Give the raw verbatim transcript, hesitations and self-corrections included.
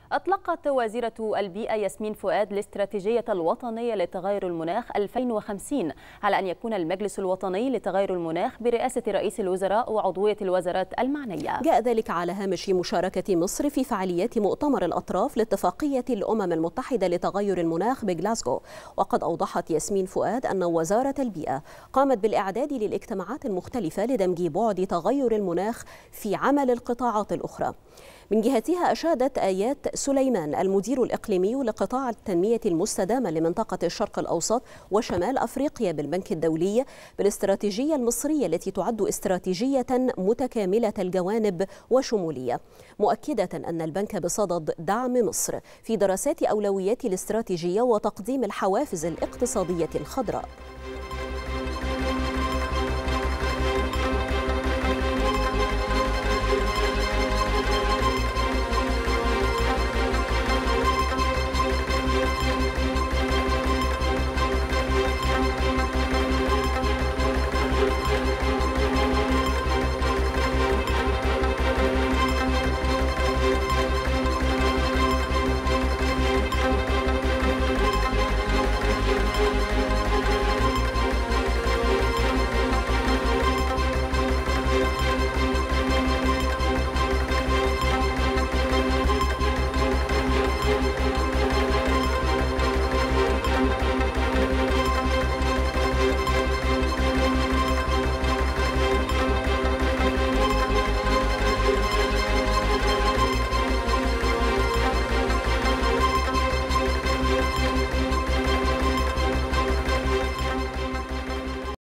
أطلقت وزيرة البيئة ياسمين فؤاد الاستراتيجية الوطنية لتغير المناخ ألفين وخمسين على أن يكون المجلس الوطني لتغير المناخ برئاسة رئيس الوزراء وعضوية الوزارات المعنية. جاء ذلك على هامش مشاركة مصر في فعاليات مؤتمر الأطراف لاتفاقية الأمم المتحدة لتغير المناخ بغلاسكو. وقد أوضحت ياسمين فؤاد أن وزارة البيئة قامت بالإعداد للاجتماعات المختلفة لدمج بعد تغير المناخ في عمل القطاعات الأخرى. من جهتها أشادت آيات سليمان المدير الإقليمي لقطاع التنمية المستدامة لمنطقة الشرق الأوسط وشمال أفريقيا بالبنك الدولي بالاستراتيجية المصرية التي تعد استراتيجية متكاملة الجوانب وشمولية، مؤكدة أن البنك بصدد دعم مصر في دراسات أولويات الاستراتيجية وتقديم الحوافز الاقتصادية الخضراء.